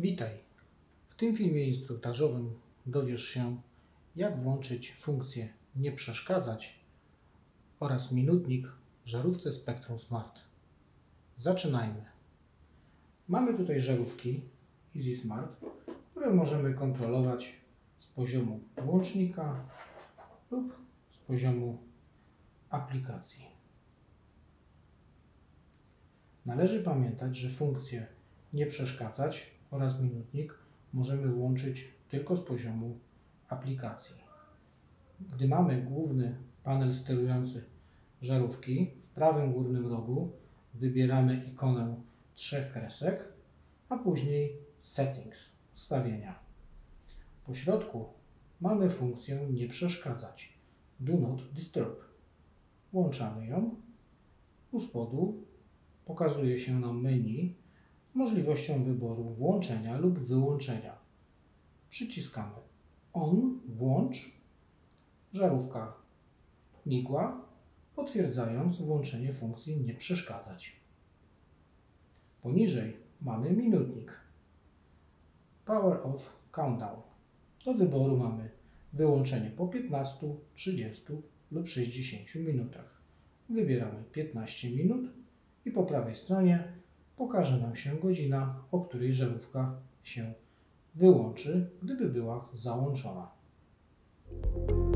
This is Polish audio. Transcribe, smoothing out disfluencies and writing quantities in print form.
Witaj! W tym filmie instruktażowym dowiesz się, jak włączyć funkcję nie przeszkadzać oraz minutnik w żarówce Spectrum Smart. Zaczynajmy. Mamy tutaj żarówki Easy Smart, które możemy kontrolować z poziomu włącznika lub z poziomu aplikacji. Należy pamiętać, że funkcję nie przeszkadzać oraz minutnik możemy włączyć tylko z poziomu aplikacji. Gdy mamy główny panel sterujący żarówki, w prawym górnym rogu wybieramy ikonę 3 kresek, a później Settings, ustawienia. Po środku mamy funkcję nie przeszkadzać, Do Not Disturb. Włączamy ją. U spodu pokazuje się nam menu z możliwością wyboru włączenia lub wyłączenia. Przyciskamy On, włącz, żarówka migła, potwierdzając włączenie funkcji nie przeszkadzać. Poniżej mamy minutnik Power Off Countdown. Do wyboru mamy wyłączenie po 15, 30 lub 60 minutach. Wybieramy 15 minut i po prawej stronie pokaże nam się godzina, o której żarówka się wyłączy, gdyby była załączona.